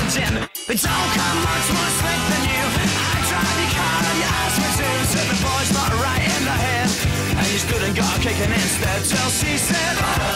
gym. But don't come much more slick than you. I drive your car and you ask me to. Said the boy's not right in the head, and you stood and got a kicking instead till she said, oh.